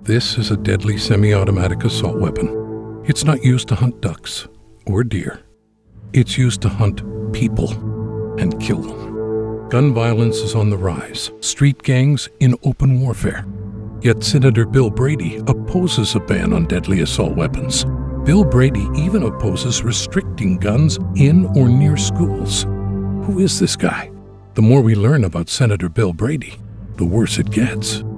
This is a deadly semi-automatic assault weapon. It's not used to hunt ducks or deer. It's used to hunt people and kill them. Gun violence is on the rise, street gangs in open warfare. Yet Senator Bill Brady opposes a ban on deadly assault weapons. Bill Brady even opposes restricting guns in or near schools. Who is this guy? The more we learn about Senator Bill Brady, the worse it gets.